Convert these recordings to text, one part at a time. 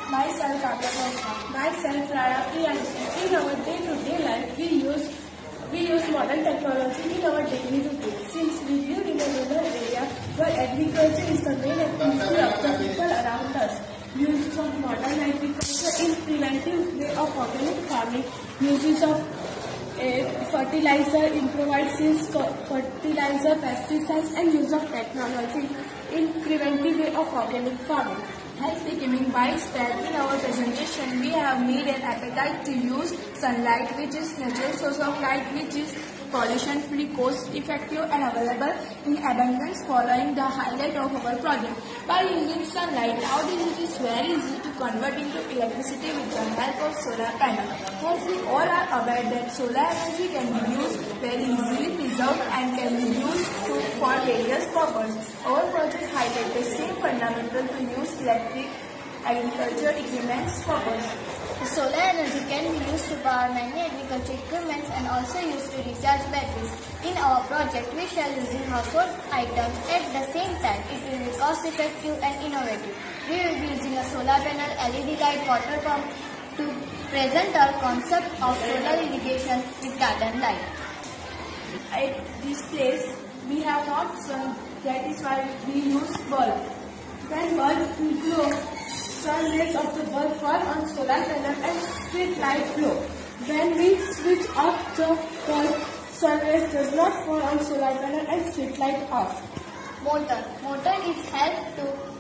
Myself, Myself, Rara. In our day-to-day life, we use modern technology in our daily routine. Since we live in a rural area where agriculture is the main activity of the people around us, use of modern agriculture in preventive way of organic farming, uses of fertilizer, improvised seeds, fertilizer, pesticides, and use of technology in preventive way of organic farming. Health becoming widespread. In our presentation, we have made an appetite to use sunlight, which is natural source of light, which is pollution-free, cost-effective and available in abundance, following the highlight of our project. By using sunlight, nowadays it is very easy to convert into electricity with the help of solar panel. As we all are aware that solar energy can be used very easily, preserved and can be used for various purposes. Our project highlights the same fundamental to use electric agriculture equipments purpose. The solar energy can be used to power many agriculture equipments and also used to recharge batteries. In our project, we shall using household items. At the same time, it will be cost effective and innovative. We will be using a solar panel, LED light, water pump to present our concept of solar irrigation with garden light. At this place, we have not sun. That is why we use bulb. When bulb glow, sun rays of the bulb fall on solar panel and street light glow. When we switch off the bulb, sun rays does not fall on solar panel and street light off. Motor is help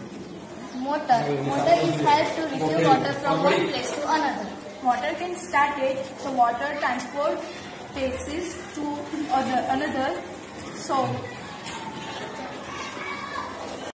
to receive water from one place to another. Water can start it, so water transport takes it to another. So